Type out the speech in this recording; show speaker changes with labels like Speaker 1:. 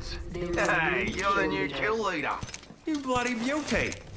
Speaker 1: Hey, you're the new kill leader. You bloody mutate.